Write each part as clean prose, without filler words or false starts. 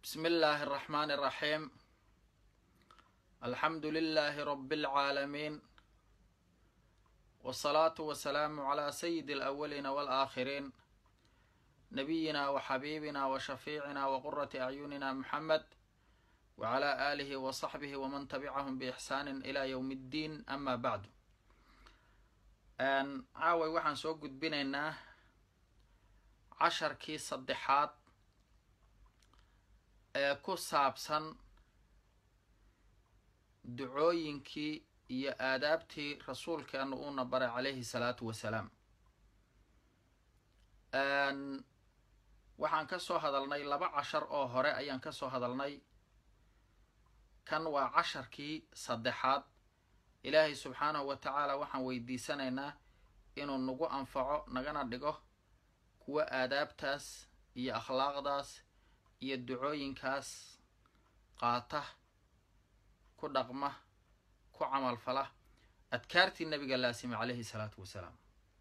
بسم الله الرحمن الرحيم. الحمد لله رب العالمين، والصلاة والسلام على سيد الأولين والآخرين، نبينا وحبيبنا وشفيعنا وقرة أعيننا محمد وعلى آله وصحبه ومن تبعهم بإحسان إلى يوم الدين. أما بعد، عاوي waxaan soo gudbinaynaa casharkii saddexaad ee ku saabsan ducooyinkii iyo aadaabtii rasuulkeenu uuna baray calayhi salaatu wasalaam. waxaan ka soo hadalnay laba cashar oo hore ayaan ka soo hadalnay. kan waa casharkii saddexaad. ilaahay subxaanahu wa tacaala waxaan weydiisanaynaa inuu nagu anfaco, nagana dhigo kuwa aadaabtaas iyo akhlaaqdaas iyo ducooyinkaas qaata, ku dhaqma, ku camal fala adkaartii nabiga laasimi calayhi salaatu wasalaam.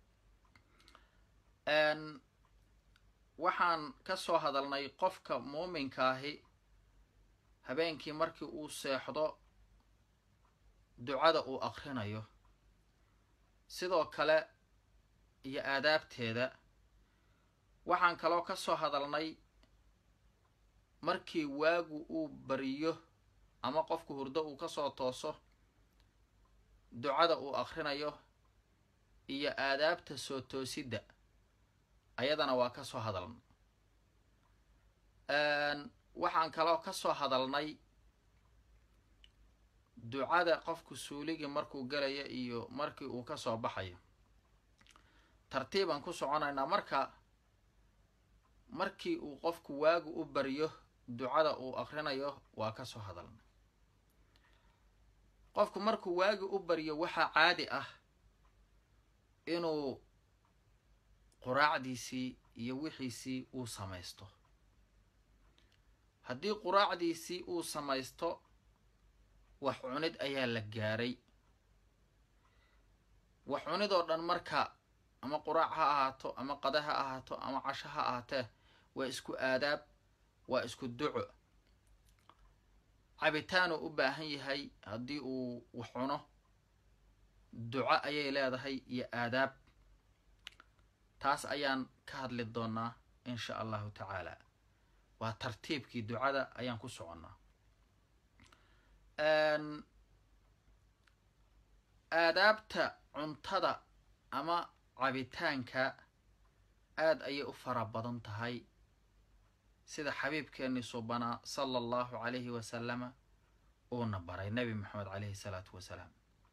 waxaan ka soo hadalnay qofka muuminkaahi habeenkii markii uu seexdo ducada uu akrinayo, sidoo kale iyo aadaabteeda. waxaan kaloo ka soo hadalnay markii waagu uu bariyo ama qofku hurdo uu ka soo tooso ducada uu akrinayo iyo aadaabta soo toosidda ayadana waa ka soo hadalnay. waxaan kaloo ka soo hadalnay ducada qofku suuligii markuu galayo iyo markii uu ka soo baxayo. tartiibaan ku soconaynaa. markii uu qofku waagu u bariyo ducada uu akrinayo waa ka soo hadalnay. qofku markuu waagi u bariyo waxaa caadi ah inuu quraacdiisii iyo wixiisii uu samaysto. haddii quraacdiisii uu samaysto, wax cunid ayaa la gaaray. wax cunid oo dhan marka ama quraac ha ahaato ama qada ha ahaato ama casho ha ahaatee waa isku aadaab, waa isku duco. cabitaanuu u baahan yahay haddii uu wax cuno, duco ayay leedahay iyo aadaab. taas ayaan ka hadli doonaa insha allahu tacaala. waa tartiibkii ducada ayaan ku soconnaa. aadaabta cuntada ama cabitaanka aad ayay u fara badan tahay, sida xabiibkeeni subanaa sala allahu calayhi wasalama uuna baray nebi maxamed calayhi salaatu wasalaam.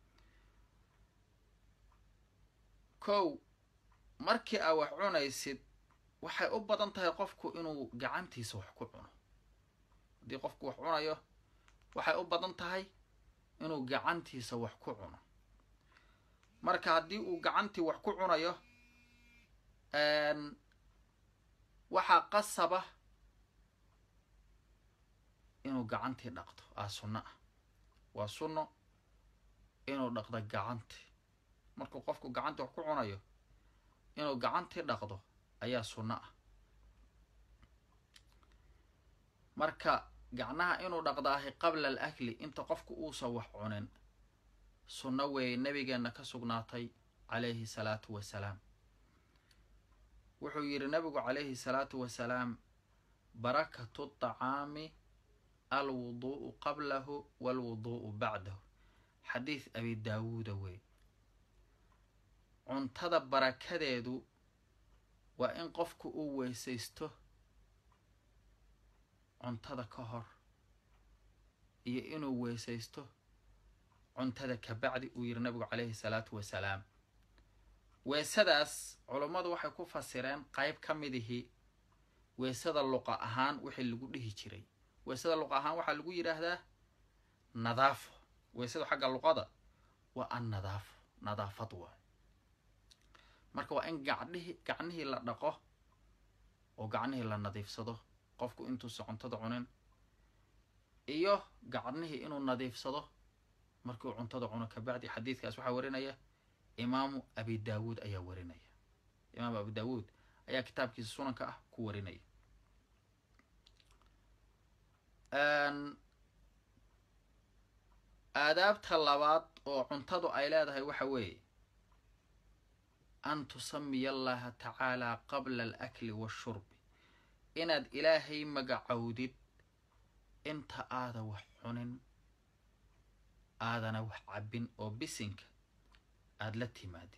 kow, markii aa wax cunaysid waxay u badan tahay qofku inuu gacantiisa wax ku cuno. haddii qofku wax cunayo waxay u badan tahay inuu gacantiisa wax ku cuno. marka haddii uu gacantii wax ku cunayo, waxaa qasaba inuu gacantii dhaqdo. sunno ah, waa sunno inuu dhaqdo gacantii. markuu qofku gacantii wax ku cunayo inuu gacantii dhaqdo ayaa sunno ah. marka gacnaha inuu dhaqdaahi qabla al akli, inta qofku uusan wax cunin, sunno weeye nabigeena ka sugnaatay calayhi salaatu wasalaam. wuxuu yidhi nabigu calayhi salaatu wasalaam: barakatu tacaami alwuduu'u qablahu walwuduu'u bacdahu. xadiid abi daawuuda wey. cuntada barakadeedu waa in qofku uu weysaysto cuntada ka hor iyo inuu weysaysto cuntada ka bacdi, uu yidhi nabigu calayhi salaatu wasalaam. weesadaas culummadu waxay ku fasireen qayb ka midihii weesada luqa ahaan wixii lagu dhihi jiray. weesada luqa ahaan waxaa lagu yidhaahdaa nadaafo. weesadu xagga luqada waa an nadaafo, nadaafad waay. marka waa in gacnihii la dhaqo oo gacnihii la nadiifsado qofku intuusa cuntada cunin, iyo gacnihii inuu nadiifsado markii uu cuntada cuno kabacdi. xadiidkaas waxaa warinaya imaamu abi daawuud ayaa warinaya. imaamu abi daawuud ayaa kitaabkiisa sunanka ah ku warinaya. aadaabta labaad oo cuntadu ay leedahay waxa weeye an tusamiya allaha tacaala qabla alakli washurbi inaad ilaahay magacowdid inta aada wax cunin aadana wax cabbin oo bisinka aada la timaadid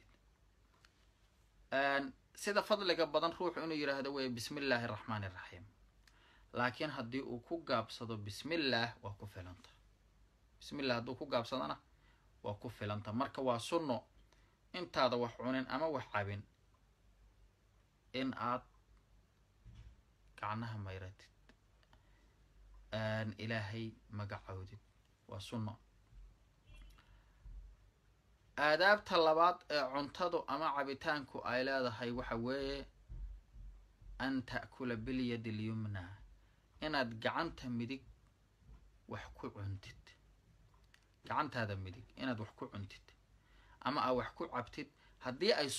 sida fadliga badan ruuxu inuu yidhaahdo weye bismi illaahi araxmaani iraxiim laakiin haddii uu ku gaabsado bismillaah waa ku filanta bismillah hadduu ku gaabsadana waa ku filanta marka waa sunno intaada wax cunin ama wax cabin in aad gacnaha mayratid ilaahay magacowdid waa sunno aadaabta labaad ee cuntadu ama cabitaanku ay leedahay waxa weeye an ta'kula bilyadi lyumna inaad gacanta midig wax ku cuntid gacantaada midig inaad wax ku cuntid ama aa wax ku cabtid haddii ay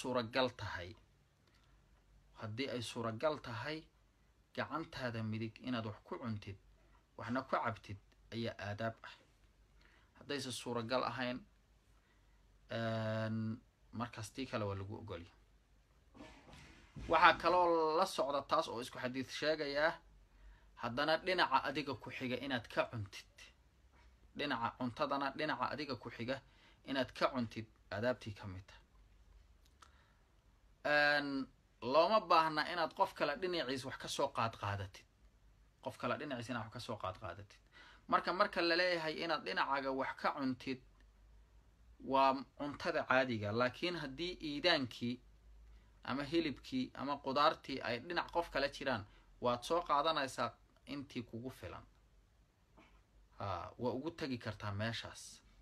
suuragal tahay gacantaada midig inaad wax ku cuntid waxna ku cabtid ayaa aadaab ah haddayse suuragal ahayn markaas tii kale waa lagu ogolya waxaa kaloo la socda taas oo isku xadiid sheegayaa haddana dhinaca adiga ku xiga inaad ka cuntid dhinaca cuntadana dhinaca adiga ku xiga inaad ka cuntid aadaabtii ka mid ah looma baahna inaad qof kale dhinaciis wax kasoo qaadqaadatid qof kale dhinaciis inaad wax kasoo qaadqaadatid marka la leeyahay inaad dhinacaaga wax ka cuntid waa cuntada caadiga laakiin haddii iidaankii ama hilibkii ama qudaartii ay dhinac qof kale jiraan waad soo qaadanaysaa intii kugu filan waa ugu tegi kartaa meeshaas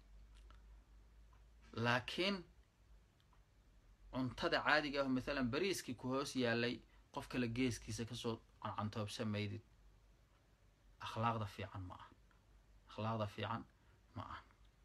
laakiin cuntada caadiga ah maalan bariiskii ku hoos yaalay qof kale geeskiisa kasoo cancantoobsamaydid akhlaaqda fiican ma aha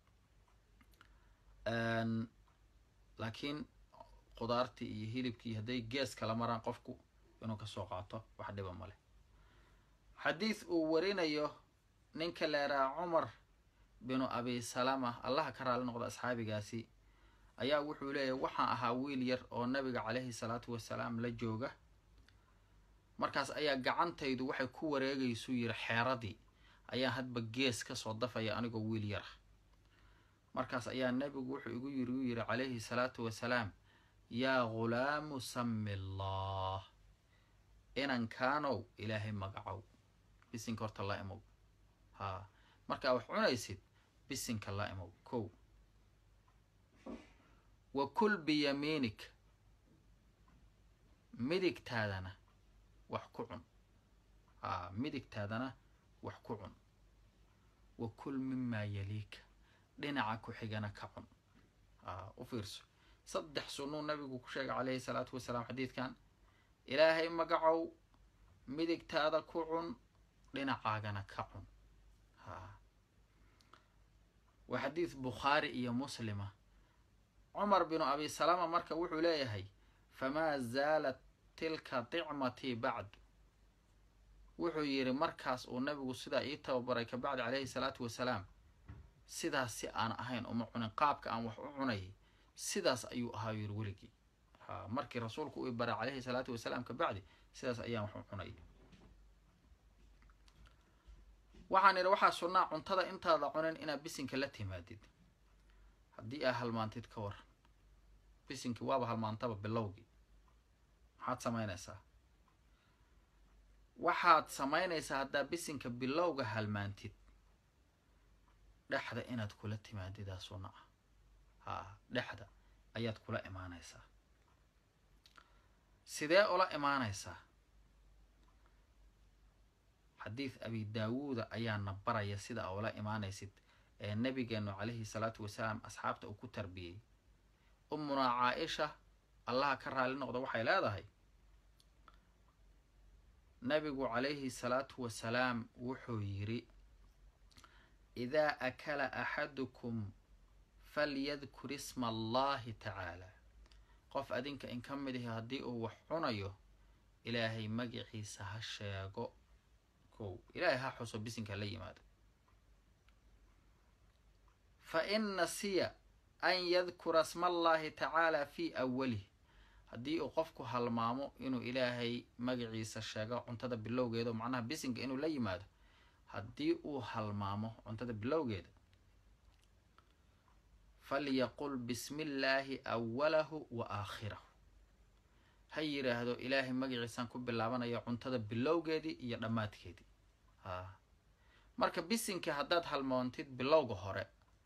laakiin qudaartii iyo hilibkii hadday gees kala maraan qofku inuu kasoo qaato wax dhiba maleh xadiid uu warinayo ninka leeraa cumar binu abi salama allaha ka raali noqda asxaabigaasi ayaa wuxuu leeyahay waxaan ahaa wiil yar oo nabiga calayhi salaatu wasalaam la jooga markaas ayaa gacantaydu waxay ku wareegaysuu yiri xeeradii ayaa hadba gees kasoo dafaya anigoo wiil yar ah markaas ayaa nabigu wuxuu igu yiri calayhi salaatu wasalaam yaa ghulaamu sami allah inankaanow ilaahay magacow bisinka horta la imow markaa wax cunaysid bisinka la imow kow wa kul biyamiinik midigtaadana wax ku cun wa kul mimaa yaliika dhinaca ku xigana ka cun u fiirso 3 sunnuu nabigu ku sheegay calayhi salaatu wasalaam xadiidkan ilaahay magacow midigtaada ku cun dhinacaagana ka cun waa xadiid bukhaari iyo muslima cumar binu abi salama marka wuxuu leeyahay famaa zaalat tilka dicmatii bacdu wuxuu yidhi markaas uu nabigu sidaa ii tababaray kabacdi calayhi salaatu wasalaam sidaas si aan ahayn uma cunin qaabka aan wax u cunayay sidaas ayuu ahaa yiri weligii markii rasuulku uu baray calayhi salaatu wasalaam kabacdi sidaas ayaan wax u cunayay waxaan idhi waxaa sunnaa cuntada intaada cunin inaad bisinka la timaadid haddii aa halmaantid ka waran bisinkii waaba halmaantaba bilowgii waxaad samaynaysaa haddaa bisinka bilowga halmaantid dhexda inaad kula timaadidaa sunna ah dhexda ayaad kula imaanaysaa sidee ula imaanaysaa xadiid abi daawuuda ayaana baraya sida aa ula imaanaysid ee nabigeenu calayhi salaatu wasalaam asxaabta uu ku tarbiyey ummunaa caaisha allaha ka raali noqda waxay leedahay nabigu calayhi salaatu wasalaam wuxuu yiri idaa akala axadukum falyadkur isma allahi tacaala qof adinka in ka mid ahi haddii uu wax cunayo ilaahay magaciisa ha sheego kow ilaahay ha xuso bisinka la yimaado fa in nasiya an yadkura sma allahi tacaala fi awalih haddii uu qofku halmaamo inuu ilaahay magaciisa sheego cuntada bilowgeeda macnaha bisinka inuu la yimaado haddii uu halmaamo cuntada bilowgeeda falyaqul bismi illaahi awalahu wa aakhirahu ha yidhaahdo ilaahay magaciisaan ku bilaabanaya cuntada bilowgeedii iyo dhammaadkeedii marka bisinka haddaad halmoontid bilowga hore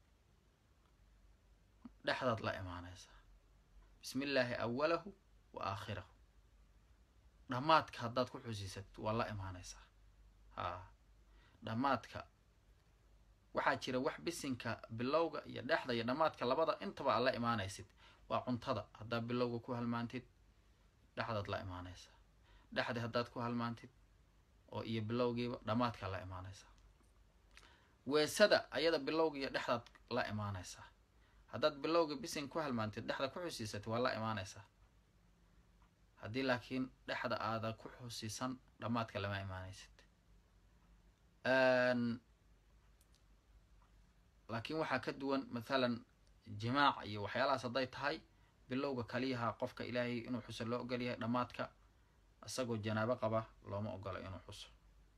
dhexdaad la imaanaysaa bismi illaahi awalahu wa aakhirahu dhammaadka haddaad ku xusiisad waa la imaanaysaa dhammaadka waxaa jira wax bisinka bilowga iyo dhexda iyo dhammaadka labada intaba aad la imaanaysid waa cuntada haddaad bilowga ku halmaantid dhexdaad la imaanaysaa dhexda haddaad ku halmaantid oo iyo bilowgiiba dhammaadkaa la imaanaysaa weesada ayada bilowga iyo dhexdaad la imaanaysaa haddaad bilowga bisin ku halmaantid dhexda ku xusiisatid waa la imaanaysaa haddii laakiin dhexda aada ku xusiisan dhammaadka lama imaanaysid laakiin waxaa ka duwan mathalan jimaac iyo waxyaalahaas hadday tahay bilowga kaliyaha qofka ilaahay inuu xuso loo ogol yahay dhammaadka isagoo janaabo qaba looma ogolo inuu xuso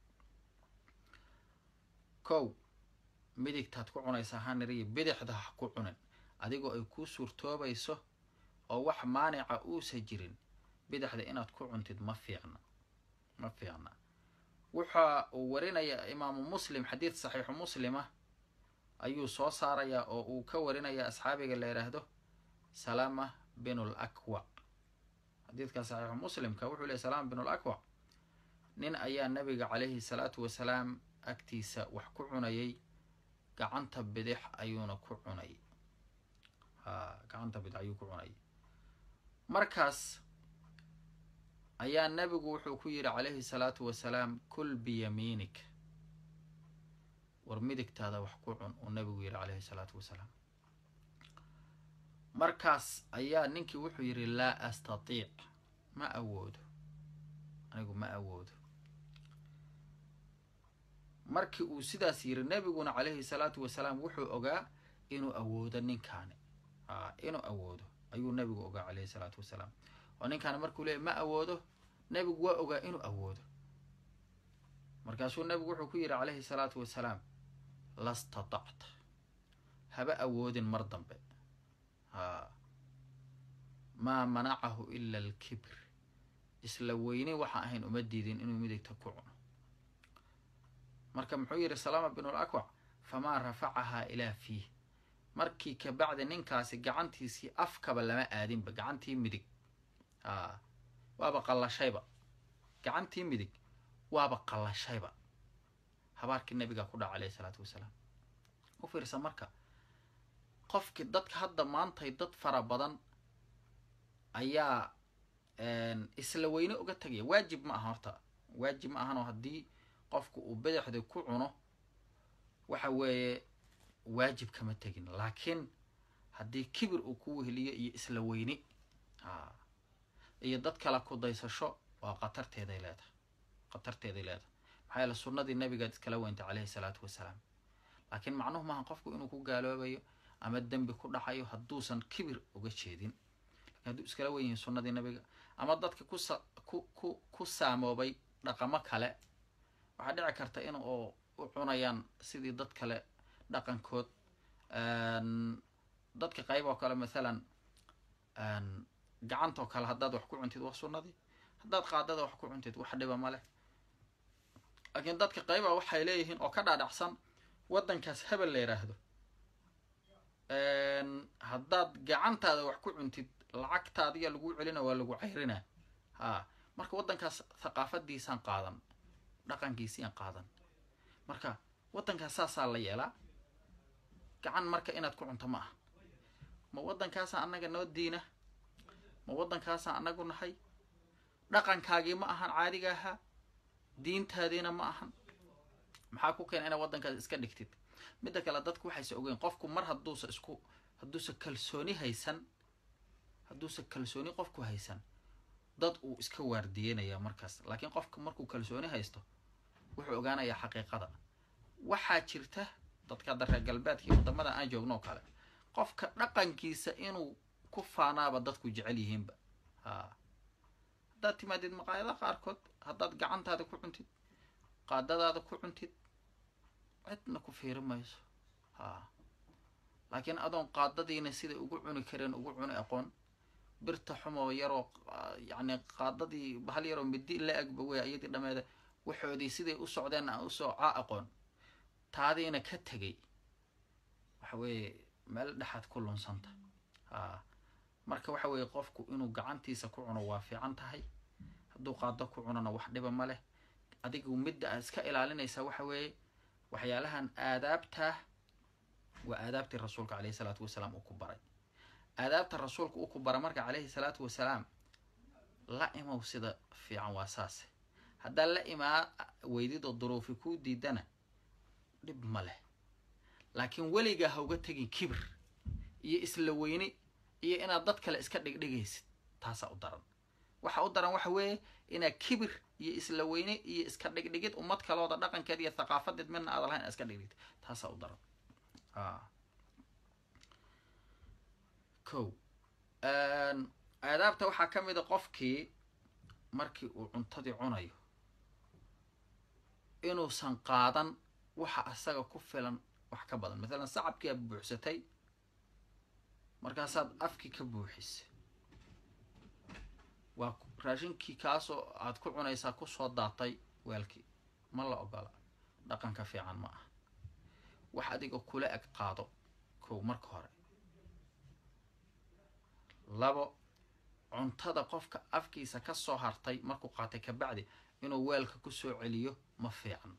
kow midigtaad ku cunaysaa haniriyo bidixda ha ku cunin adigoo ay kuu suurtoobayso oo wax maanica uusa jirin bidixda inaad ku cuntid ma fiicna waxa uu warinaya imaamu muslim xadiid saxiixu muslima ayuu soo saarayaa oo uu ka warinaya asxaabiga la yidhaahdo salama bin lakwa xadiidka saxiixu muslimka wuxuu leey salama bin lakwa nin ayaa nabiga calayhi salaatu wasalaam agtiisa wax ku cunayay gacanta bidix ayuuna ku cunay gacanta bidix ayuu ku cunay markaas ayaa nabigu wuxuu ku yidhi calayhi salaatu wasalaam kul biyamiinik war midigtaada wax ku cun uu nabigu yidhi calayhi salaatu wasalaam markaas ayaa ninkii wuxuu yidhi laa astatiic ma awoodo anigu ma awoodo markii uu sidaas yidhi nabiguna calayhi salaatu wasalaam wuxuu ogaa inuu awoodo ninkaani inuu awoodo ayuu nabigu ogaa calayhi salaatu wasalaam oo ninkaani markuu leeyay ma awoodo nabigu waa ogaa inuu awoodo markaasuu nabigu wuxuu ku yidhi calayhi salaatu wasalaam lastatacta haba awoodin mar dambe maa manacahu ila alkibr isla weyne waxaan ahayn uma diidin inuu midigta ku cuno marka muxuu yidhi salama bin lakwac famaa rafacahaa ilaa fiih markii kabacdi ninkaasi gacantiisii afkaba lama aadinba gacantii midig waaba qallashayba gacantii midig waaba qallashayba habaarkii nabiga ku dhaca calayhi salaatu wasalaam u fiirsa marka qofkii dadka hadda maantay dad fara badan ayaa isla weyne uga tagaya waajib ma aha horta waajib ma ahanoo haddii qofku uu bidixda ku cuno waxa weeye waajib kama tegin laakiin haddii kibir uu ku weheliyo iyo isla weyne iyo dad kala ku daysasho waa qatarteeday leedahay maxaa yeele sunnadii nabigaad iskala weyntay calayhi salaatu wasalaam laakiin macnuhu maaha qofku inuu ku gaaloobayo ama dembi ku dhacayo hadduusan kibir uga jeedin lakin hadduu iskala wen yihin sunnadii nabiga ama dadka ku saamoobay dhaqamo kale waxaa dhici karta in u cunayaan sidii dad kale dhaqankood dadka qayb oo kale mathalan gacantoo kale haddaad wax ku cuntid waa sunnadii haddaad qaadada wax ku cuntid wax dhiba ma leh laakiin dadka qayba waxay leeyihiin oo ka dhaadhacsan waddankaas hebel la yidhaahdo haddaad gacantaada wax ku cuntid lacagtaadiya lagu celina waa lagu cayrinaa marka waddankaas thaqaafadiisaan qaadan dhaqankiisiaan qaadan marka waddankaas saasaa la yeelaa gacan marka inaad ku cunto ma aha ma waddankaasaan annaga noo diina ma waddankaasaan annagu nahay dhaqankaagii ma ahan caadiga ahaa diintaadiina ma ahan maxaa ku keena inaad waddankaas iska dhigtid midda kale dadku waxayse ogeyn qofku mar hadduusa kalsooni haysan hadduusa kalsooni qofku haysan dad uu iska waardiyeynaya markaas laakiin qofka markuu kalsooni haysto wuxuu ogaanayaa xaqiiqada. waxaa jirta dadka reer galbeedka wadamada aan joogno oo kale qofka dhaqankiisa inuu ku faanaaba dadku jecel yihiinba. haddaad timaadid maqaayadaha qaarkood haddaad gacantaada ku cuntid qaadadaada ku cuntid cidna ku fiiri mayso. laakiin adoon qaadadiina siday ugu cuni kareen ugu cuni aqoon, birta xumoo yaroo yani qaadadii hal yaroo midi la agba wey iyadii dhameeda waxoodii siday u socdeen aan usoo aqoon, taadiina ka tegay, waxa weeye meel dhexaad ku lunsanta. marka waxa weeye qofku inuu gacantiisa ku cuno waa fiican tahay, hadduu qaado ku cunona wax dhiba ma leh. adigu midda aad iska ilaalinaysaa waxa weeye waxyaalahan aadaabta waa aadaabtii rasuulka calayhi salaatu wasalaam uu ku baray. aadaabta rasuulka uu ku bara marka calayhi salaatu wasalaam la imow sida fiican waa saase. haddaa la imaa weydid oo duruufi kuu diidana dhib ma leh, laakiin weligaa ha uga tegin kibir iyo isla weyni iyo inaad dad kale iska dhigdhigaysid. taasaa u daran. waxa u daran waxa weeye inaad kibir iyo isla weyni iyo iska dhigdhigid ummad kalooda dhaqankeed iyo thaqaafadeed midna aad lahayn iska dhigdhigid. taasaa u daran. kow aadaabta waxaa ka mid a qofkii markii uu cuntadii cunayo inuusan qaadan waxa asaga ku filan wax ka badan. maalan sacabkii aad buuxsatay markaasaad afkii ka buuxisay, waa raashinkii kaasoo aad ku cunaysaa kusoo daatay weelkii. ma la ogola, dhaqanka fiican ma ah. wax adiga kula eg qaado kow marka hore. labo, cuntada qofka afkiisa ka soo hartay markuu qaatay kabacdi inuu weelka ku soo celiyo ma fiican.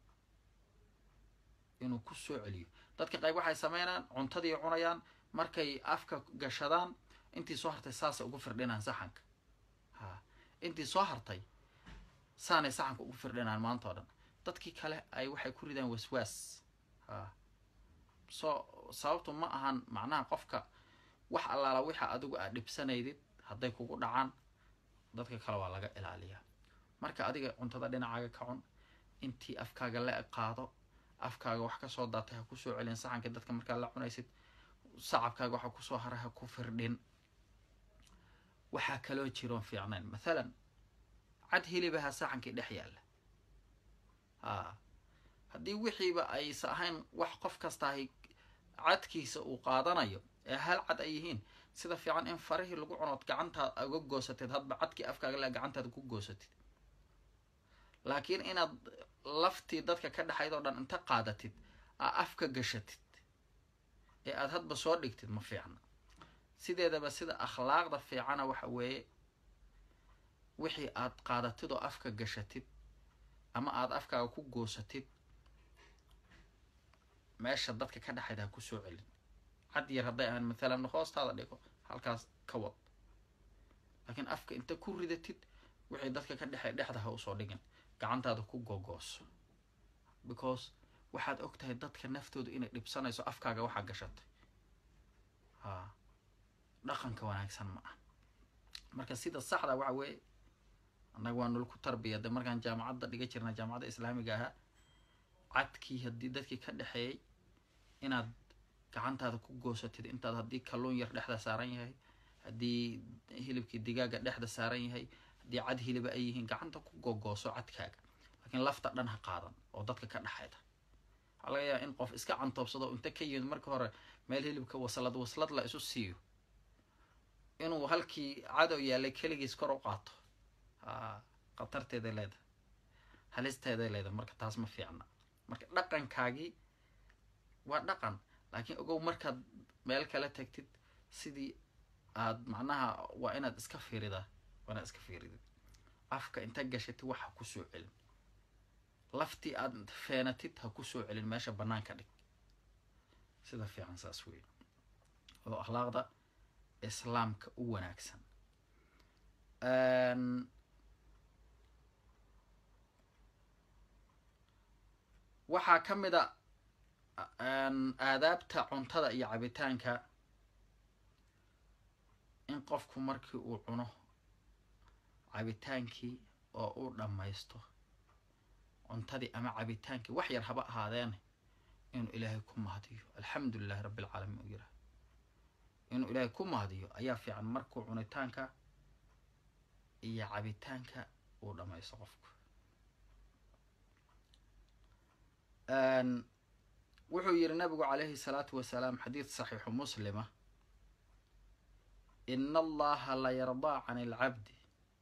inuu ku soo celiyo. dadka qayb waxay sameynaan cuntadii cunayaan markay afka gashadaan intii soo hartay saasa ugu firdhinaan saxanka. intii soo hartay saanay saxanka ugu firdhinaan maanta oo dhan. dadkii kale ay waxay ku ridaan waswaas. sababtu ma ahan macnaha qofka wax allaala wixa adigu aad dhibsanaydid hadday kugu dhacaan dadka kale waa laga ilaaliyaa. marka adiga cuntada dhinacaaga ka cun, intii afkaaga la qaado, afkaaga wax ka soo daatay ha ku soo celin saxanka. dadka markaa la cunaysid sacabkaaga waxa kusoo haray ha ku firdhin. waxaa kaloo jiroon fiicnayn maalan cad hilibaha saxankii dhex yaalla. haddii wixiiba aysa ahayn wax qof kastaahi cadkiisa uu qaadanayo ee hal cad ay yihiin, sida fiican in farihii lagu cunood gacantaad uga goosatid, hadba cadkii afkaaga le gacantaada ku goosatid. laakiin inaad laftii dadka ka dhexayd oo dhan inta qaadatid aa afka gashatid ee aad hadba soo dhigtid ma fiicna. sideedaba sida akhlaaqda fiicana waxa weeye wixii aad qaadatid oo afka gashatid ama aad afkaaga ku goosatid meesha dadka ka dhexayd ha ku soo celin. cad yar hadday ahaan maalan hoostaada dhigo halkaas ka wad, laakiin afka inta ku ridatid wixii dadka ka dhexay dhexda ha usoo dhigin, gacantaada ku gogooso. because waxaad og tahay dadka naftooda inay dhibsanayso afkaaga waxaa gashatay. dhaqanka wanaagsan ma ah. marka sida saxda waxa weeye annaga waa nol ku tarbiyada markaan jaamacadda dhiga jirna jaamacadda islaamiga ahaa cadkii haddii dadkii ka dhexeeyay inaad gacantaada ku goosatid. intaad haddii kalluun yar dhexda saaran yahay, haddii hilibkii digaaga dhexda saaran yahay, haddii cad hiliba ay yihiin gacanta ku gogooso cadkaaga, laakiin lafta dhan ha qaadan oo dadka ka dhexayda. waxaa laga yaabaa in qof iska cantoobsado inta ka yimid marka hore meel hilibka waslad la isu siiyo inuu halkii cadow yaallay keligiis kor u qaato. khatarteeday leedahay, halisteeday leedahay. marka taas ma fiicna. marka dhaqankaagii waa dhaqan, laakiin ogow markaad meel kala tagtid sidii aad macnaha waa inaad iska fiiridaa. waa inaad iska fiiridid afka inta gashatid wax ha ku soo celin. laftii aad feenatid ha ku soo celin, meesha banaanka dhig. sida fiican saas weeye oo akhlaaqda islaamka u wanaagsan. waxaa ka mid a aadaabta cuntada iyo cabitaanka in qofku markii uu cuno cabitaankii oo uu dhammaysto cuntadii ama cabitaankii wax yar haba ahaadeen inuu ilaahay ku mahadiyo alxamdulillahi rabbil caalamiin uu yiraahdo inuu ilaahay ku mahadiyo ayaa fiican markuu cunitaanka iyo cabitaanka uu dhamaysto qofku. wuxuu yiri nabigu calayhi salaatu wasalaam xadiid saxiixu muslima ina allaha la yardaa can alcabdi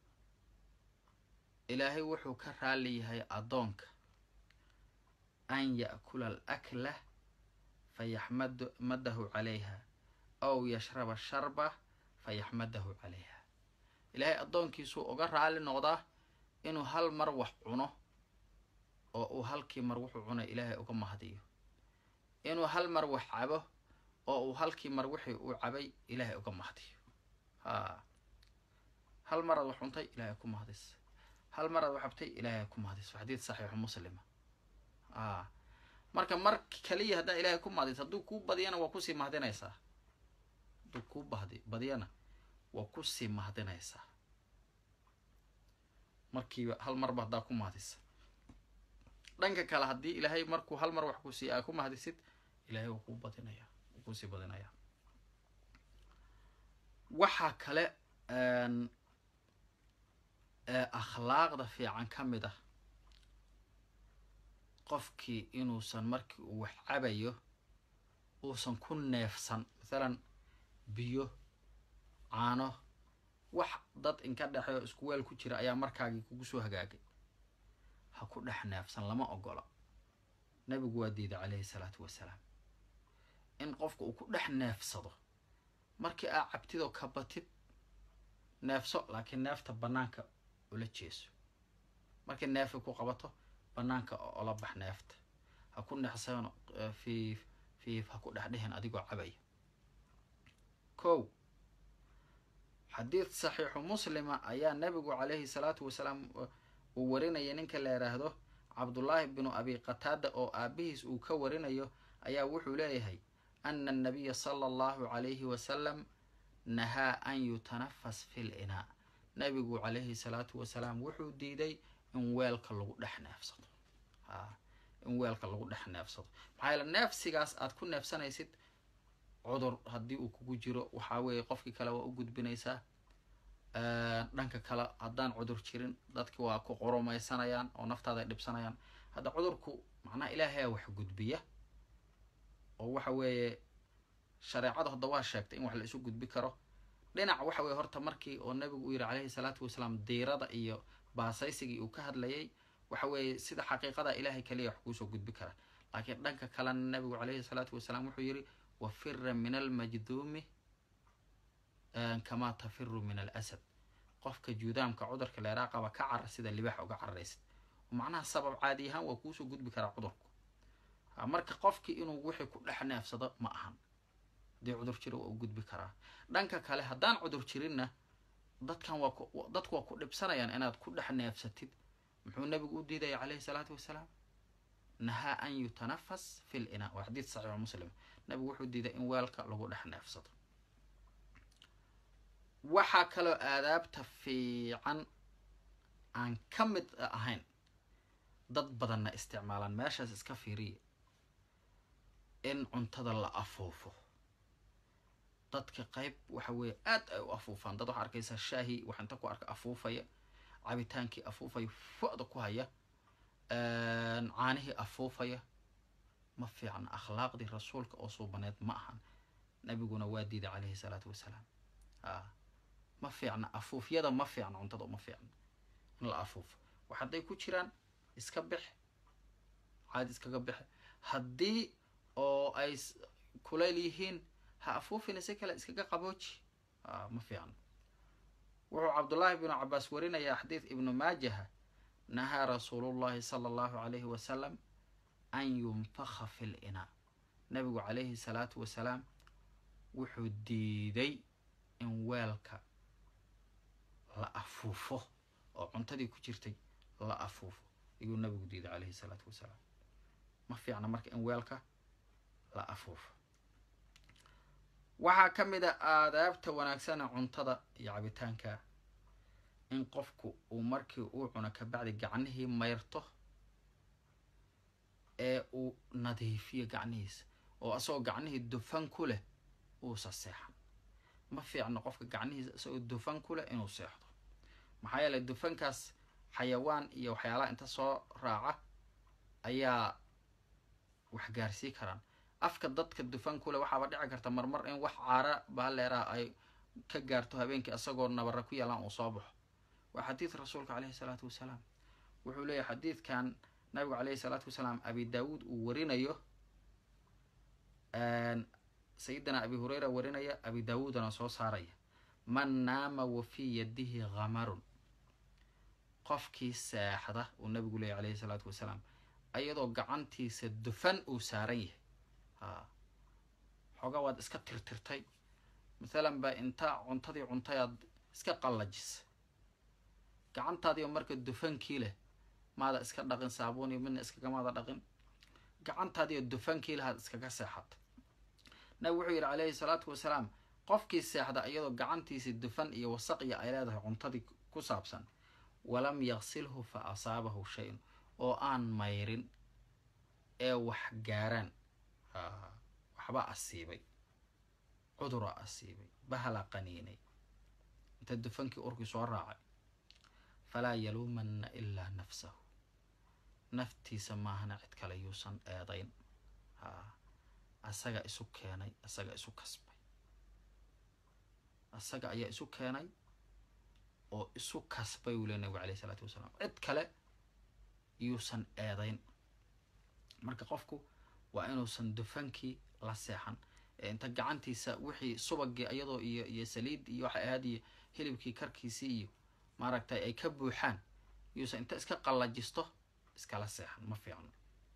ilaahay wuxuu ka raali yahay addoonka an ya'kula alakla fayaxmadahu calayha aw yashraba sharba fayaxmadahu calayha. ilaahay addoonkiisuu uga raali noqdaa inuu hal mar wax cuno oo uu halkii mar wuxuu cunay ilaahay uga mahadiyo, inuu hal mar wax cabo oo uu halkii mar wixii uu cabay ilaahay uga mahadiyo. hal marad wax cuntay ilaahay ku mahadis, hal marad wax cabtay ilaahay ku mahadis. xadiid saxiixu muslima. marka mar kaliya haddaa ilaahay ku mahadis hadduu kuu badiyana waa kusii mahadinaysaa, hadduu kuu badiyana waa kusii mahadinaysaa markiiba hal marba haddaa ku mahadisa. dhanka kale haddii ilaahay markuu hal mar wax ku sii aa ku mahadisid ilaahay wuu kuu badinaya, wuu kusii badinaya. waxaa kale akhlaaqda fiican ka mid ah qofkii inuusan markii uu wax cabayo uusan ku neefsan, mathalan biyo, caano, wax dad inka dhexeeyo isku weel ku jira ayaa markaagii kugu soo hagaagay, ha ku dhex neefsan, lama ogola. nabigu waa diiday calayhi salaatu wasalaam in qofka uu ku dhex neefsado. markii aa cabtidoo ka batid neefso, laakiin neefta banaanka ula jeeso. markii neefi ku qabato banaanka ola bax neefta, ha ku neexsano fiif ha ku dhexdhehen adigoo cabaya. kow xadiid saxiixu muslima ayaa nabigu calayhi salaatu wasalaam uu warinaya ninka la yidhaahdo cabdullaahi binu abi qataada oo aabihiis uu ka warinayo ayaa wuxuu leeyahay ana annabiya sala allahu calayhi wasalam nahaa an yutanafas fi linaa. nabigu calayhi salaatu wasalaam wuxuu diiday in weelka lagu dhex neefsado. in weelka lagu dhex neefsado maxaa yeele neefsigaas aad ku neefsanaysid cudur haddii uu kugu jiro waxaa weeye qofkii kale waa u gudbinaysaa. dhanka kale haddaan cudur jirin dadki waa ku qoromaysanayaan oo naftaada ay dhibsanayaan. hadda cudurku macnaha ilaahay wax gudbiya oo waxa weeye shareecada hadda waa sheegtay in wax la isu gudbi karo. dhinac waxa weeye horta markii oo nabigu uu yiri calayhi salaatu wasalaam diirada iyo baasaysigii uu ka hadlayay waxa weeye sida xaqiiqada ilaahay kaliya wax kuusoo gudbi kara. laakiin dhanka kalena nabigu calayhi salaatu wasalaam wuxuu yiri wafira min almajduumi kamaa tafiru min alasad. qofka juudaamka cudurka leeraa qaba ka carar sida libaax uga cararaysid. macnaha sabab caadi ahaan waa kuusoo gudbi karaa cudurku. marka qofkii inuu wixii ku dhex neefsado ma ahan. haddii cudur jiro waa u gudbi karaa. dhanka kale haddaan cudur jirinna dadku waa ku dhibsanayaan inaad ku dhex neefsatid. muxuu nabigu u diidaya calayhi salaatu wasalaam nahaa an yutanafas fi linaa. waa xadiid saxiixu muslim. nabigu wuxuu diiday in weelka lagu dhex neefsado. waxaa kaloo aadaabta fiican aan ka mid ahayn dad badanna isticmaalaan, meeshaas iska fiiriya, in cuntada la afuufo. dadka qayb waxa weeye aad ay u afuufaan. dad waxaa arkaysaa shaahi wax inta ku arka afuufaya, cabitaankii afuufaya, fo'da ku haya, caanihii afuufaya. ma fiican. akhlaaqdii rasuulka oo suubaneed ma ahan. nabiguna waa diiday calayhi salaatu wasalaam. ma fiicna afuufyada, ma fiicna cuntada, ma fiicna in la afuufo. wax hadday ku jiraan iska bix, caadi iskaga bixi. haddii oo ay kulayl yihiin ha afuufina si kale iskaga qabooji. ma fiicna. wuxuu cabdullaahi binu cabaas warinayaa xadiid ibnu maajaha nahaa rasuulullahi sala allahu calayhi wasalam an yunfakha fi linaa. nabigu calayhi salaatu wasalaam wuxuu diiday in weelka la afuufo oo cuntadii ku jirtay la afuufo ayuu nabigu diiday calayhi salaatu wasalaam. ma fiicna marka in weelka la afuufo. waxaa ka mid a aadaabta wanaagsana cuntada iyo cabitaanka in qofku uu markii uu cuno kabacdi gacnihii mayrto nadiifiyo gacnihiisa oo asagoo gacnihii dufan ku leh uusa seexan. ma fiicno qofka gacnihiisa isagoo dufan ku leh inuu seexdo, maxaa yeelay dufankaas xayawaan iyo waxyaalaha inta soo raaca ayaa wax gaarsii karaan. afka dadka dufan ku leh waxaaba dhici karta marmar in wax caara baaleeraha ay ka gaarto habeenkii asagoo nabara ku yaalaan uu soo baxo. waa xadiid rasuulka calayhi salaatu wasalaam wuxuu leeyahay xadiidkan nabigu calayhi salaatu wasalaam abi daawuud uu warinayo, sayidina abi hurayra warinaya, abi daawuudana soo saaraya. man naama wa fii yadihi ghamarun, qofkii seexda uu nabigu leeyahy calayhi salaatu wasalaam ayadoo gacantiisa dufan uu saaran yahay. xoogaa waad iska tirtirtay mathalan ba intaa cuntadii cuntayaad iska qallajisa, gacantaadiio marka dufankii leh maada iska dhaqin saabuun iyo midna iskagamaada dhaqin, gacantaadiio dufankii lehaad iskaga seexata. nabig wuxuu yidhi calayhi salaatu wasalaam qofkii seexda iyadoo gacantiisii dufan iyo wasaqya ay leedahay cuntadii ku saabsan, walam yaqsilhu fa asaabahu shay-un, oo aan mayrin ee wax gaaraan, waxba asiibay, cudura asiibay, bahala qaniinay, inta dufankii urkii soo raacay, falaa yaluumanna ilaa nafsahu, naftiisa maahana cid kale yuusan eedayn. asaga isu keenay, asaga isu kasbay, asaga ayaa isu keenay oo isu kasbay uu leey nabigu calayhi salaatu wasalaam, cid kale yuusan eedayn. marka qofku waa inuusan dufankii la seexan, inta gacantiisa wixii subagii iyadoo iyo saliid iyo waxay ahaad iyo hilibkii karkiisii iyo maaragtay ay ka buuxaan yuusan inta iska qallajisto iskala seexan, ma fiicno.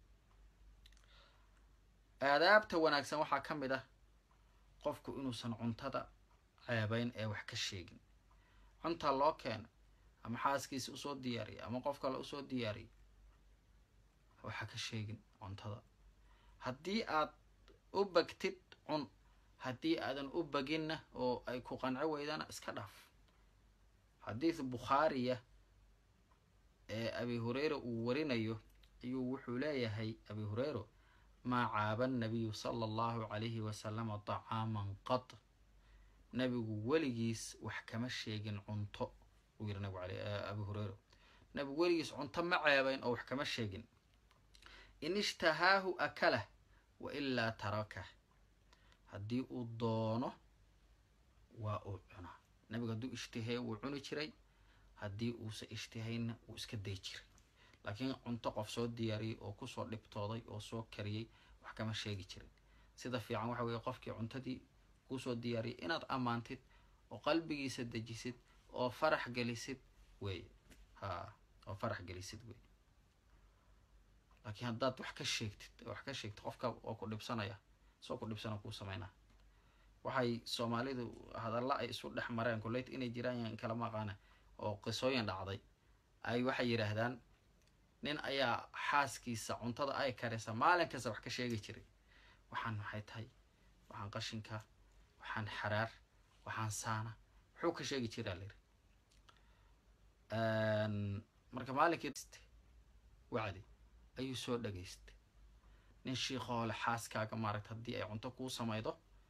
aadaabta wanaagsan waxaa ka mid ah qofku inuusan cuntada ceebayn ee wax ka sheegin. cuntaa loo keena ama xaaskiisa usoo diyaariya ama qof kale usoo diyaariya, waxa ka sheegin cuntada. haddii aad u bagtid cun, haddii aadan u baginna oo ay ku qanco weydana iska dhaaf. xadiid bukhaariya ee abi hurayra uu warinayo ayuu wuxuu leeyahay abi hurayra, maa caaba nabiyu sala allahu calayhi wasalama طacaaman qad, nabigu weligiis wax kama sheegin cunto. uu yidhi nabigu abi hurayra, nabigu weligiis cunto ma ceebayn oo wax kama sheegin. in ishtahaahu akalah wa ilaa tarakah, haddii uu doono waa uu cunaa. nabigu hadduu ishtiheeyo wuu cuni jiray, haddii uusa ishtihayna wuu iska day jiray. laakiin cunto qof soo diyaariyey oo kusoo dhibtooday oo soo kariyey wax kama sheegi jirin. sida fiican waxa weeye qofkii cuntadii kusoo diyaariyay inaad ammaantid oo qalbigiisa dejisid oo farax gelisid weeye, oo farax gelisid weeye. laakiin haddaad wax ka sheegtid qofka oo ku dhibsanaya, soo ku dhibsana kuu samaynaa. waxay soomaalidu hadalla ay isu dhex mareen kuleyt inay jiraan kala maqaana oo qisooyin dhacday, ay waxay yidhaahdaan nin ayaa xaaskiisa cuntada ay karisa maalin kasta wax ka sheegi jiray. waxaan maxay tahay, waxaan qashinka, waxaan xaraar, waxaan saana, wuxuu ka sheegi jiraa layidhi. marka maalinkii wacdi ayuu soo dhageystay nin shiikoo le xaaskaaga maaragta haddii ay cunto kuu samaydo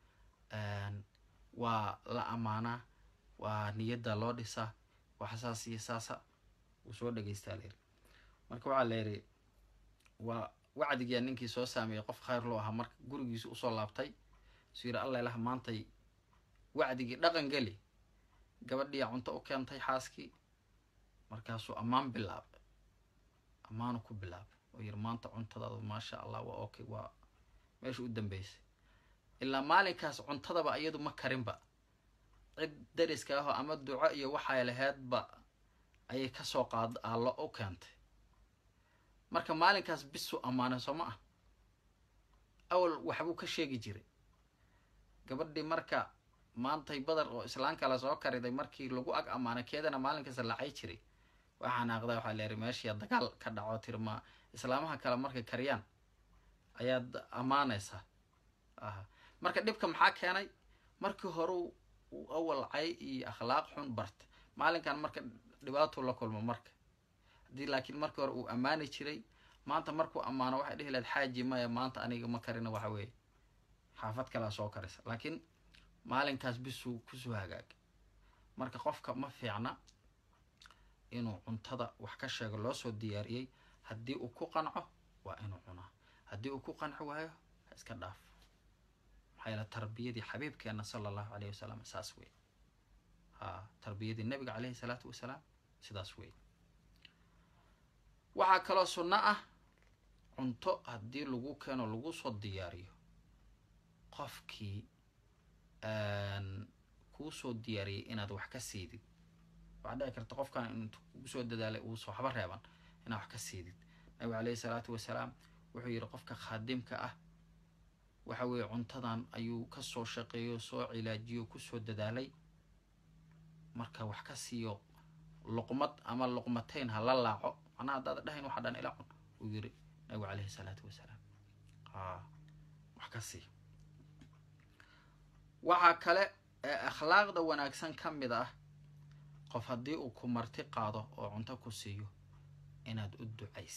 waa la amaanaa, waa niyadda loo dhisaa, wax saas iyo saasa uu soo dhageystaa layidhi. marka waxaa layidhi waa wacdigiyaa ninkii soo saameeyey qof khayr loo ahaa, marka gurigiisa usoo laabtay suu yidhi alla ilaha maantay wacdigii dhaqan geli. gabadhiyaa cunto u keentay xaaskii, markaasuu ammaanu ku bilaabay oo yidhi maanta cuntadaadu maasha allah waa okay, waa meesha u dambeysay. ilaa maalinkaas cuntadaba iyadu ma karinba, cid dariska ahoo ama duco iyo waxay laheedba ayay kasoo qaad allo u keentay. marka maalinkaas bisuu ammaanay soo ma ah, awal waxbuu ka sheegi jiray. gabadhii marka maantay badar oo islaan kale soo kariday markii lagu ag ammaanay keedana maalinkaas lacay jiray. waxaan aqday waxaa leeyahay meeshii dagaal ka dhaco tirma islaamaha kale markay kariyaan ayaad ammaanaysaa. marka dhibka maxaa keenay, markii hore uu awal cay iyo akhlaaq xun bartay, maalinkan marka dhibaato la kulmo. marka haddii laakiin markii hore uu ammaani jiray maanta markuu ammaano waxay dhihi lahayd xaaji maya maanta aniga ma karina waxa weeye xaafad kalaa soo karisa laakiin maalinkaas bisuu kusoo hagaag marka qofka ma fiicna inuu cuntada wax ka sheego loo soo diyaariyey haddii uu ku qanco waa inuu cunaa haddii uu ku qanci waayo ha iska dhaaf maxaa yeele tarbiyadii xabiibkeena sala allahu calayhi wasalam saas wey tarbiyadii nabiga calayhi salaatu wasalaam sidaas wey waxaa kaloo sunno ah cunto haddii lagu keeno lagu soo diyaariyo qofkii kuu soo diyaariyay inaad wax ka siidid waxaa dhici karta qofkan intuu kugu soo dadaalay uu soo waxba reeban inaad wax ka siidid nabiga calayhi salaatu wasalaam wuxuu yidhi qofka khaadimka ah waxa weeye cuntadan ayuu ka soo shaqeeyo soo cilaajiyo kusoo dadaalay marka wax ka siiyo luqmad ama luqmatayn ha la laaco macnaha haddaad dhahayn waxa dhan ila cun uu yidhi nabigu calayhi salaatu wasalaam wax ka siiyo waxaa kale ee akhlaaqda wanaagsan ka mid ah qof haddii uu ku marti qaado oo cunto ku siiyo inaad u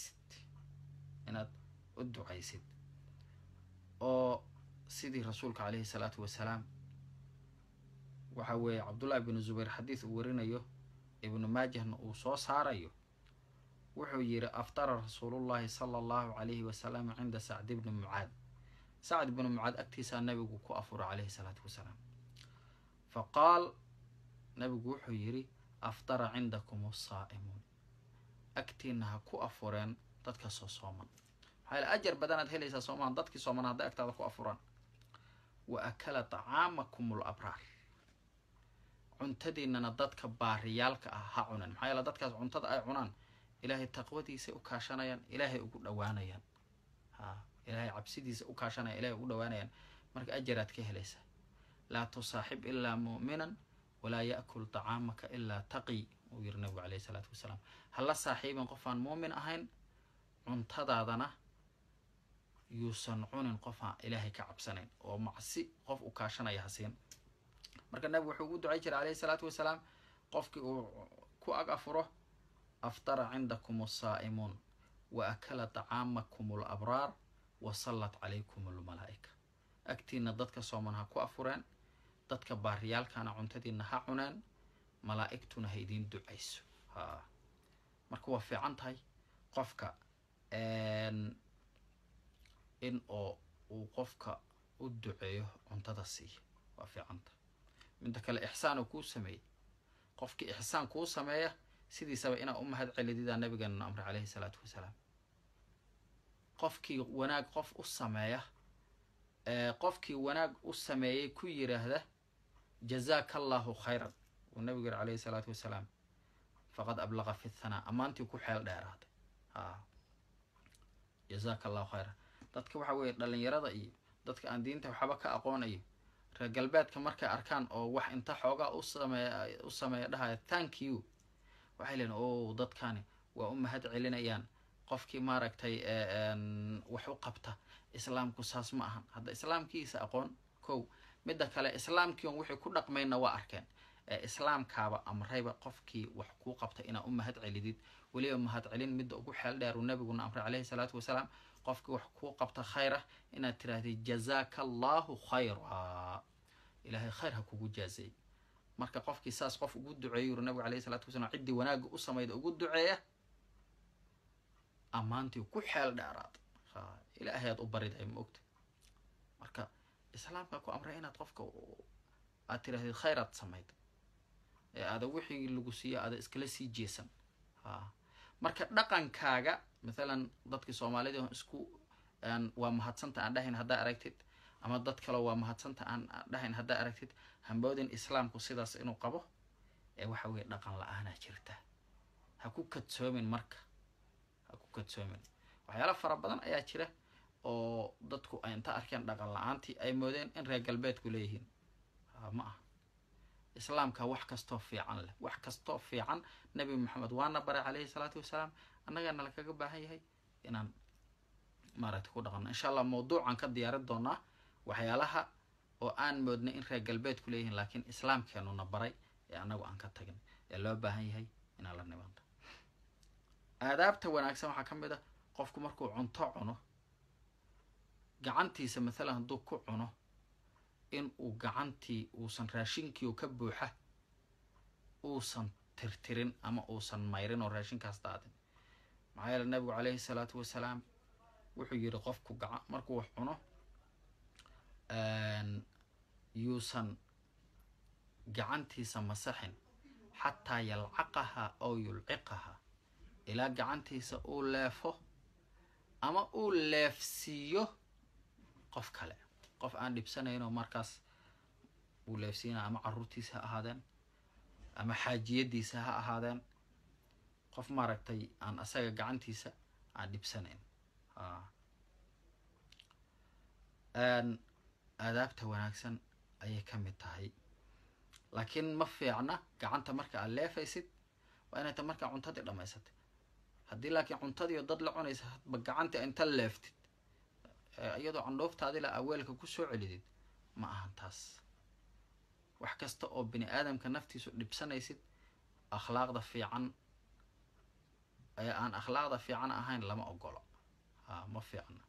ducaysid oo sidii rasuulka calayhi salaatu wasalaam waxa weeye cabdullahi ibnu zubayr xadiis uu warinayo ibnu maajahna uu soo saarayo wuxuu yidhi aftara rasuulullahi sala allahu calayhi wasalam cinda sacd ibni mucaad sacd ibnu mucaad agtiisaa nabigu ku afuro calayhi salaatu wasalaam faqaal nabigu wuxuu yidhi aftara cindakum asaa'imuun agtiina ha ku afureen dadka soo sooman maxaa yeele ajar badanaad helaysaa soomaan dadkii sooman hadday agtaada ku afuraan wa akala tacaamakum alabraar cuntadiinana dadka baariyaalka ah ha cunan maxaa yeele dadkaas cuntada ay cunaan ilaahay taqwadiisa u kaashanayaan ilaahay ugu dhawaanayaan ilaahay cabsidiisa u kaashanayaan ilaahay ugu dhawaanayaan marka ajaraad ka helaysaa laa tusaaxib ilaa mu'minan walaa ya'kul tacaamaka ilaa taqi uu yiri nabigu calayhi salaatu wasalaam hala saaxiibin qof aan muumin ahayn cuntadaadana yuusan cunin qof aan ilaahay ka cabsanayn oo macsi qof u kaashanaya hasiin marka nabigu wuxuu ugu ducay jiray calayhi salaatu wasalaam qofkii uu ku ag afuro aftara cindakum asaa'imuun wa akala tacaamakum alabraar wa sallat calaykum almalaa'ika agtiina dadka sooman ha ku afureen dadka baariyaalkana cuntadiina ha cuneen malaa'igtuna ha idiin ducayso marka waa fiican tahay qofka in oo uu qofka u duceeyo cuntada siiya waa fiican tahay midda kale ixsaan uu kuu sameeyey qofkii ixsaan kuu sameeya sidiisaba inaa u mahad celididaa nabigeena amre calayhi salaatu wasalaam qofkii wanaag qof u sameeya qofkii wanaag u sameeyey ku yiraahda jazaaka allahu khayran uu nabigu yiri calayhi salaatu wasalaam faqad ablaqa fi thanaa ammaantii ku xeel dheeraaday jazaaka allahu khayran dadka waxa weeye dhalinyarada iyo dadka aan diinta waxba ka aqoonayo reer galbeedka markay arkaan oo wax inta xoogaa u sameeya dhahaya thank you waxay leeyihin oo dadkani waa u mahad celinayaan qofkii maaragtay wax u qabta islaamku saas ma ahan hadda islaamkiisa aqoon kow midda kale islaamkii on wixii ku dhaqmayna waa arkeen islaamkaaba amrayba qofkii wax kuu qabta inaa u mahad celidid weliba mahad celin midda ugu xeel dheer uu nabiguna amray calayhi salaatu wasalaam qofkii wax kuu qabta khayra inaad tirahdid jazaaka allahu khayra ilaahay khayr ha kugu jaazay marka qofkii saas qof ugu duceeyo yuri nabigu calayhi salaatu wasalaam ciddii wanaagga u samayda ugu duceeya ammaantii ku xeel dheeraad ilaahay aad u bariday ma ogta marka islaamka ku amray inaad qofka aad tirahdid khayraad samayd ee aada wixii lagu siiyo aada iskala sii jeesan marka dhaqankaaga mathalan dadkii soomaalida isku waa mahadsanta aan dhahayn haddaa aragtid ama dad kale waa mahadsanta aan dhahayn haddaa aragtid hamboodin islaamku sidaas inuu qabo ee waxa weeye dhaqan la-aanaa jirta ha ku kadsoomin marka ha ku kadsoomin waxyaala fara badan ayaa jira oo dadku ay inta arkeen dhaqan la-aantii ay moodeen in reer galbeedku leeyihiin ma aha islaamka wax kastoo fiican leh wax kastoo fiican nabi maxamed waana baray calayhi salaatu wasalaam annagana lakaga baahan yahay inaan maaragtay ku dhaqanno insha allah mawduucan ka diyaarin doonaa waxyaalaha oo aan moodnay in reer galbeedku leeyihiin laakiin islaamkeenuna baray ee annagu aan ka tagin ee loo baahan yahay inaan la nimaanto aadaabta wanaagsan waxaa ka mid ah qofku markuu cunto cuno gacantiisa mathalan hadduu ku cuno in uu gacantii uusan raashinkii oo ka buuxa uusan tirtirin ama uusan mayrin oo raashinkaas daadin maxaa yeele nabigu calayhi salaatu wasalaam wuxuu yidhi qofku markuu wax cuno yuusan gacantiisa masaxin xataa yalcaqaha aw yulciqaha ilaa gacantiisa uu leefo ama uu leefsiiyo qof kale qof aan dhibsanaynoo markaas uu leefsiina ama carruurtiisa ha ahaadeen ama xaajiyadiisa ha ahaadeen qof maaragtay aan asaga gacantiisa aan dhibsanayn aadaabta wanaagsan ayay ka mid tahay laakiin ma fiicna gacanta marka aad leefaysid waa inay ta markaa cuntadii dhammaysatay haddii laakiin cuntadiio dad la cunaysa hadba gacantii inta leeftid iyadoo candhooftaadi la aweelka ku soo celidid ma ahan taas wax kasta oo bini aadamka naftiisu dhibsanaysid akhlaaqda fiican ee aan akhlaaqda fiican ahayn lama ogolo ma fiicna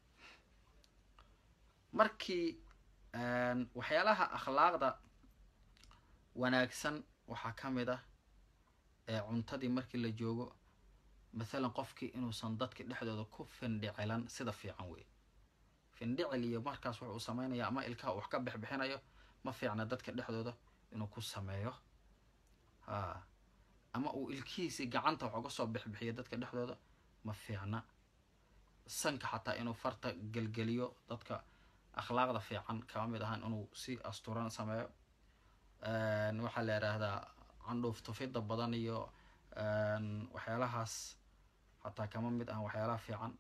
markii waxyaalaha akhlaaqda wanaagsan waxaa ka mid ah cuntadii markii la joogo mathalan qofkii inuusan dadka dhexdooda ku findhicilan sida fiican wey findhicil iyo markaas wuxuu sameynaya ama ilkaha wax ka bixbixinayo ma fiicna dadka dhexdooda inuu ku sameeyo ama uu ilkihiisi gacanta wax uga soo bixbixiyo dadka dhexdooda ma fiicna sanka xataa inuu farta gelgeliyo dadka akhlaaqda fiican kama mid ahaan inuu si asturan sameeyo waxaa la yidhaahdaa candhuuf tufida badan iyo waxyaalahaas xataa kama mid ahan waxyaalaha fiican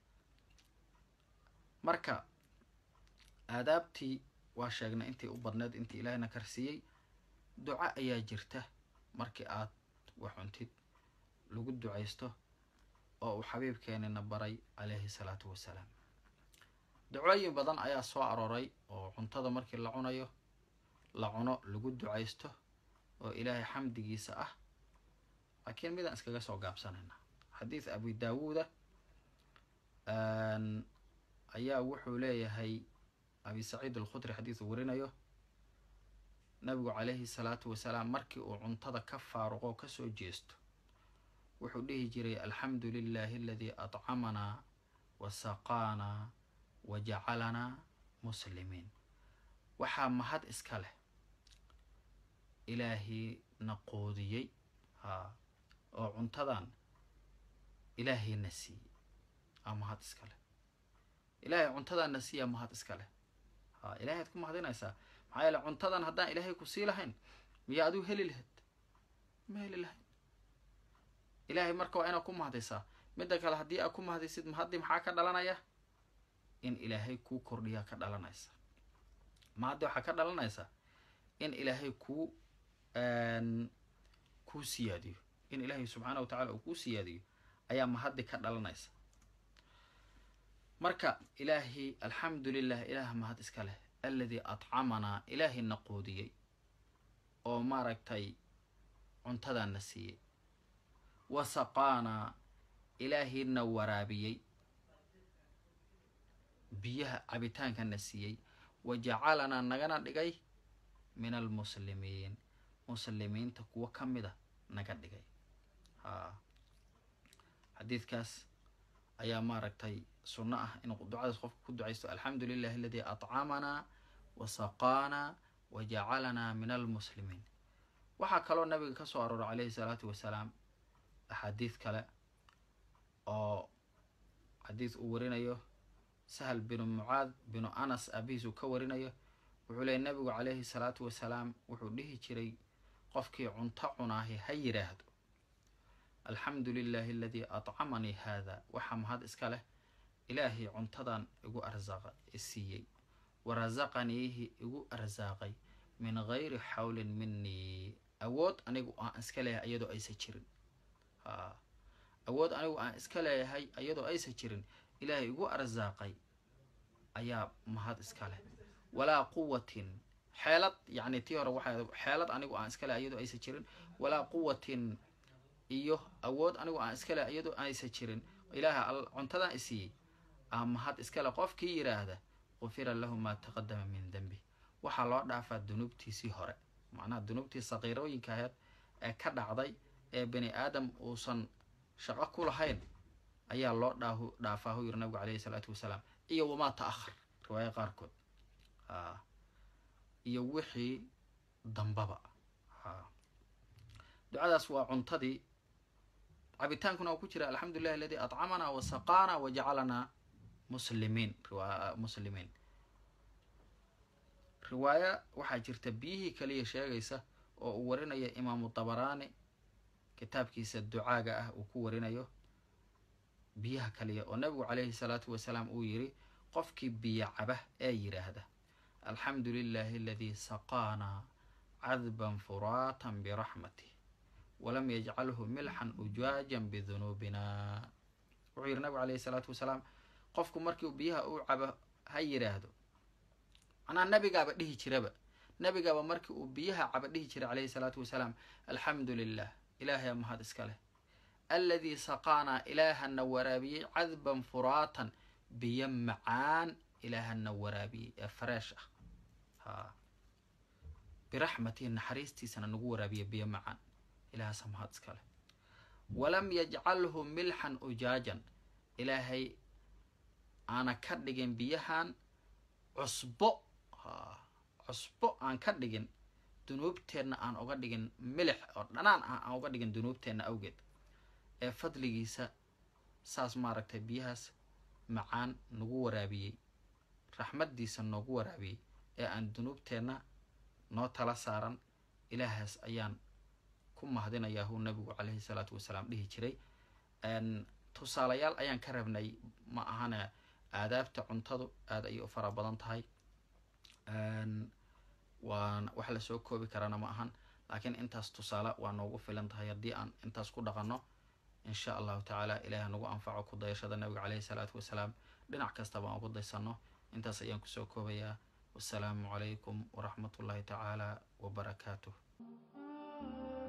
marka aadaabtii waa sheegnay intii u badneed intii ilaahayna karsiiyey duca ayaa jirta markii aad wax cuntid lagu ducaysto oo uu xabiibkeenina baray calayhi salaatu wasalaam ducooyin badan ayaa soo arooray oo cuntada markii la cunayo la cuno lagu ducaysto oo ilaahay xamdigiisa ah laakiin midaan iskaga soo gaabsanayna xadiis abi daawuuda ayaa wuxuu leeyahay abi saciid alkhudri xadiis uu warinayo nabigu calayhi salaatu wasalaam markii uu cuntada ka faaruqo kasoo jeesto wuxuu dhihi jiray alxamdu lilahi aladii atcamanaa wasaqaanaa wajacalanaa muslimiin waxaa mahad iska leh ilaahii na qoodiyey oo cuntadan ilaahayna siiyey mahad iska leh ilaahay cuntadanna siiya mahad iska leh ilahay ad ku mahadinaysaa maxaa yeele cuntadan haddaan ilaahay ku sii lahayn miyaa aduu heli lahayd ma heli lahayn ilaahay marka waa inaad ku mahadaysaa midda kale haddii aad ku mahadaysid mahadii maxaa ka dhalanaya in ilaahay kuu kordhiyaa ka dhalanaysa mahaddi waxaa ka dhalanaysa in ilaahay kuu siyaadiyo in ilaahay subxaana wa tacala uu kuu siyaadiyo ayaa mahaddi ka dhalanaysa marka ilaahi alxamdu lilah ilaah mahad iska leh alladii atcamanaa ilaahay na qoodiyey oo maaragtay cuntadaana siiyey wasaqaanaa ilaahayna waraabiyey biyaha cabitaankana siiyey wajacalanaa nagana dhigay min almuslimiin muslimiinta kuwa ka mida naga dhigay xadiidkaas ayaa maaragtay sunno ah inuu ducadaas qofka ku ducaysto alxamdu lilahi aladii atcamanaa wasaqaanaa wajacalanaa min almuslimiin waxaa kaloo nabiga ka soo arooray calayhi salaatu wasalaam axaadiid kale oo xadiis uu warinayo sahal binu mucaad binu anas aabihiis uu ka warinayo wuxuu leeyay nabigu calayhi salaatu wasalaam wuxuu dhihi jiray qofkii cunto cunaahi ha yidhaahdo alxamdu lilahi aladii atcamanii haada waxaa mahad iska leh ilaahay cuntadan igu arsaaqa siiyey warasaqaniihi igu arsaaqay min gayri xawlin minii awood anigu aan iska leeyahay iyadoo aysan jirin awood anigu aan iska leeyahay iyadoo aysan jirin ilaahay igu arsaaqay ayaa mahad iska leh walaa quwatin xeelad yacni tii hore waxaa xeelad anigu aan iska leeyahay iyadoo aysan jirin walaa quwatin iyo awood anigu aan iska leeyahay iyadoo aysan jirin ilaaha cuntadan isiiyey mahad iskale qofkii yidhaahda qufira lahu maa taqadama min dembi waxaa loo dhaafaa dunuubtiisii hore macnaha dunuubtii saqiirooyinka aheed ee ka dhacday ee bani aadam uusan shaqo ku lahayn ayaa loo dhaafaa hu yiri nabigu calayhi salaatu wasalaam iyo wamaa ta'akhar riwaaya qaarkood iyo wixii dambaba ducadaas waa cuntadii cabitaankuna waa ku jira alxamdulillahi alladii atcamanaa wa saqaanaa wa jacalanaa muslimiin riwaaya waxaa jirta biyihii kaliya sheegaysa oo uu warinayo imaamu dabaraani kitaabkiisa ducaaga ah uu ku warinayo biyaha kaliya oo nabigu calayhi salaatu wasalaam uu yiri qofkii biyo caba ee yidhaahda alxamdu lilahi aladii saqaanaa cadban furaatan biraxmatih walam yajcalhu milxan ujaajan bidunuubina wuxuu yiri nabigu calayhi salaatu wasalaam qofku markii biyaha uu cabo ha yidhaahdo macnaha nabigaaba markii uu biyaha caba dhihi jiray calayhi salaatu wasalaam alxamdu lilah ilaahay mahad iska leh alladii saqaanaa ilaahana waraabiyey cadban furaatan biyo macaan ilaahana waraabiyey ee fareesh ah biraxmatihi naxariistiisana nagu waraabiye biyo macaan ilaahasa mahad iska leh walam yajcalhu milxan ujaajan ilaahay aana ka dhigin biyahan cusbo aan ka dhigin dunuubteenna aan uga dhigin milix oo dhanaan ah aan uga dhigin dunuubteenna awgeed ee fadligiisa saas maaragtay biyahaas macaan nagu waraabiyey raxmaddiisa noogu waraabiyey ee aan dunuubteenna noo tala saaran ilaahaas ayaan ku mahadinayaa huu nabigu calayhi salaatu wasalaam dhihi jiray tusaalayaal ayaan ka rabnay ma ahana aadaabta cuntadu aada ayay u fara badan tahay waan wax la soo koobi karana ma ahan laakiin intaas tusaale waa noogu filan tahay haddii aan intaas ku dhaqanno insha allahu tacaala ilaahay nagu anfaco ku dayashada nabiga calayhi salaatu wasalaam dhinac kastaba aan ugu daysano intaas ayaan kusoo koobayaa wassalaamu calaykum waraxmatullahi tacaala wabarakaatuh